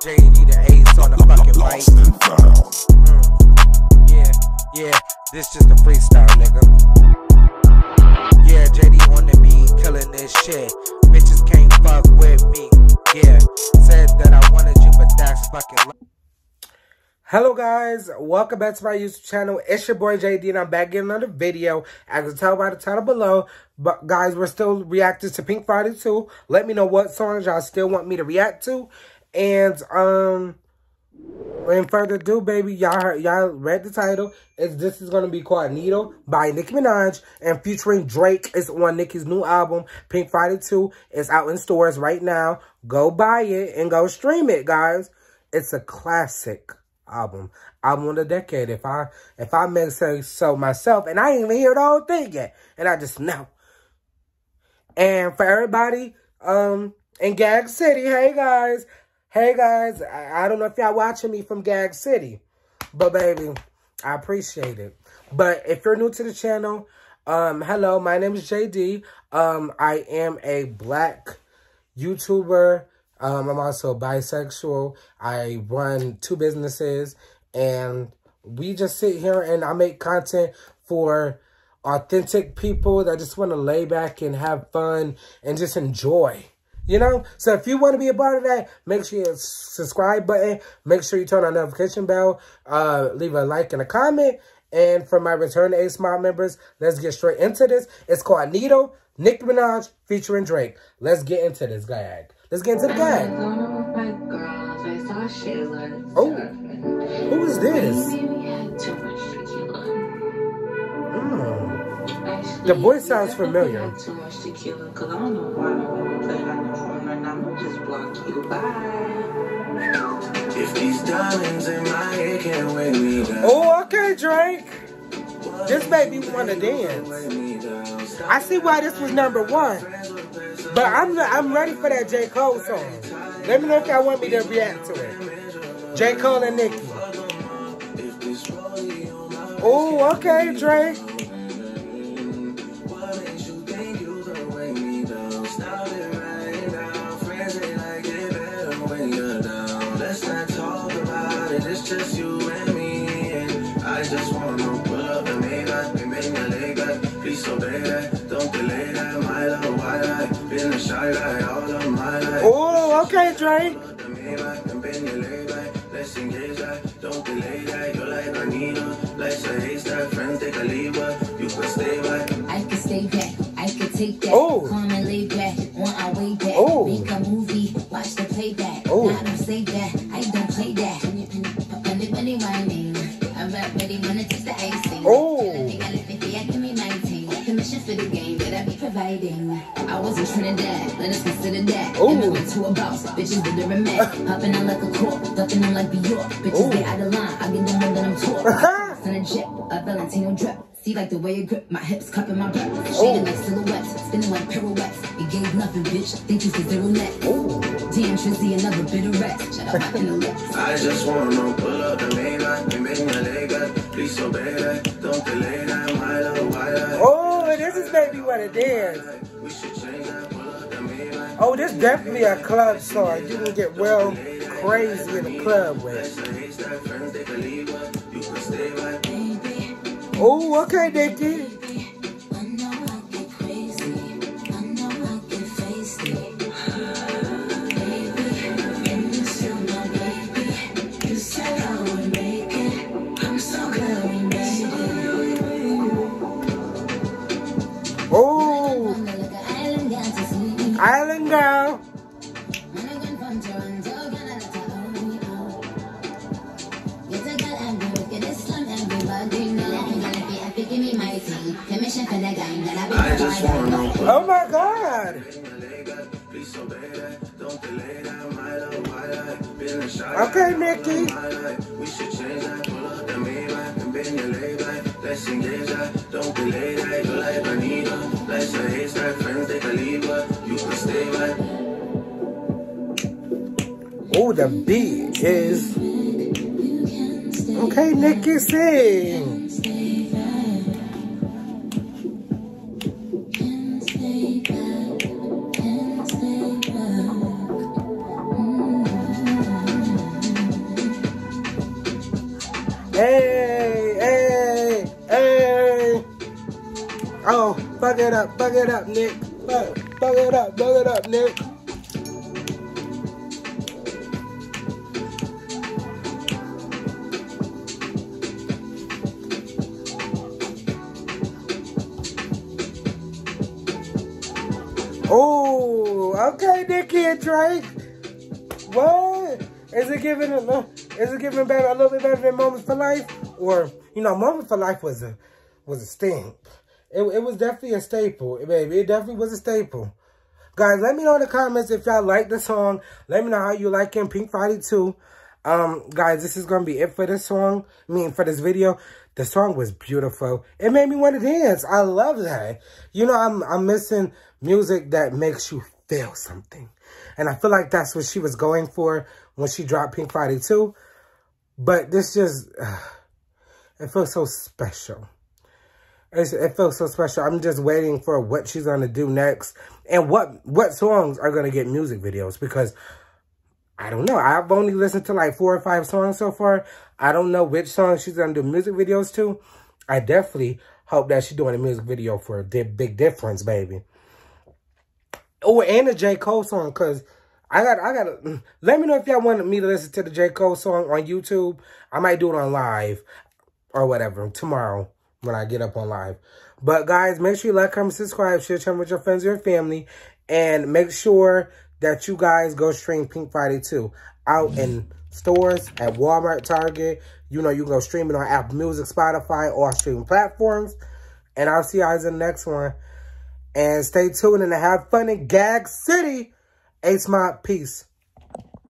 JD the ace on the fucking mic. Yeah, this just a freestyle, nigga. Yeah, JD on the beat, killing this shit. Bitches can't fuck with me. Yeah, said that I wanted you, but that's fucking. Hello guys, welcome back to my YouTube channel. It's your boy JD and I'm back getting another video. As you can tell by the title below, but guys, we're still reacting to Pink Friday 2. Let me know what songs y'all still want me to react to. And without further ado, baby, y'all read the title. This is gonna be called Needle by Nicki Minaj and featuring Drake. It's on Nicki's new album, Pink Friday 2. It's out in stores right now. Go buy it and go stream it, guys. It's a classic album of the decade, if I may say so myself, and I ain't even hear the whole thing yet, and I just know. And for everybody in Gag City, hey guys, I don't know if y'all watching me from Gag City, but baby, I appreciate it. But if you're new to the channel, hello, my name is JD. I am a black YouTuber. I'm also bisexual. I run 2 businesses, and we just sit here and I make content for authentic people that just want to lay back and have fun and just enjoy, you know? So if you want to be a part of that, make sure you hit the subscribe button. Make sure you turn on the notification bell. Leave a like and a comment. And for my Return to A Smile members, let's get straight into this. It's called Needle, Nicki Minaj featuring Drake. Let's get into this gag. Let's get into the gag. Oh, who is this? The voice sounds familiar. Oh, okay, Drake. This made me want to dance. I see why this was #1. But I'm ready for that J. Cole song. Let me know if y'all want me to react to it. J. Cole and Nicki. Oh, okay, Drake. It's just you and me, and I just wanna pull up the Maybach and make my leg back. Please obey that, don't delay that. My love, why I been a shy guy all of my life. Oh, okay, Drake. The Maybach and bend your leg back. Let's engage that, don't delay that. You're like a needle, like a haystack. Friends take a lever, you can stay back. I can stay back, I can take that. Oh. Come and lay back, on our way back. Oh. Make a movie, watch the playback. Oh. I don't say that, I don't play that. Money, whining. I'm not ready when it takes the icing. Oh. They got it 50, I give me 19. Commission for the game that I be providing. I was in Trinidad, let us consider that. Oh. And I went to a boss, bitches with the remat. Hopping out like a cork, ducking them like Bjork. Bitches get out of line, I get them more than I'm taught. Send a jet, a Valentino drip. See like the way you grip, my hips cupping my breath. Shading like silhouettes, spinning like pirouettes. You gave nothing, bitch, thank you for 0 net. Damn, Trizzy, another bit of rest. Shut up my intellects. I just wanna pull up the Maybach and make my leg back. Please obey that, don't delay that. My love, why I. Oh, this is making me want to dance. We should change that, pull up the Maybach. Oh, this definitely a club song. You can get real crazy in the club with. Oh, okay, Nicki. Oh, Island Girl. I just wanna Oh my God. Okay, Nicki. We should change that, pull up the Maybach and bend your leg back. Let's engage that, don't delay that. You're like a needle, like a haystack. Friends take a lever, you can stay back. Oh, the beat is okay. Nicki, sing. Bug it up, Nick. Bug it up, Nick. Oh, okay, Nicki and Drake. What? Is it giving better, a little bit better than Moments for Life? Or, you know, Moments for Life was a stamp. It was definitely a staple, baby. It definitely was a staple. Guys, let me know in the comments if y'all like the song. Let me know how you like it. Pink Friday 2. Guys, this is gonna be it for this song. For this video. The song was beautiful. It made me want to dance. I love that. You know, I'm missing music that makes you feel something. And I feel like that's what she was going for when she dropped Pink Friday 2. But this just, it feels so special. It feels so special. I'm just waiting for what she's going to do next. And what songs are going to get music videos. Because, I don't know. I've only listened to like 4 or 5 songs so far. I don't know which songs she's going to do music videos to. I definitely hope that she's doing a music video for Big Difference, baby. Oh, and the J. Cole song, because I got let me know if y'all want me to listen to the J. Cole song on YouTube. I might do it on live or whatever tomorrow when I get up on live. But guys, make sure you like, comment, subscribe, share channel with your friends and your family. And make sure that you guys go stream Pink Friday 2 out in stores at Walmart, Target. You know, you can go stream it on Apple Music, Spotify, or streaming platforms. And I'll see you guys in the next one. And stay tuned and have fun in Gag City. Ace Mob, peace.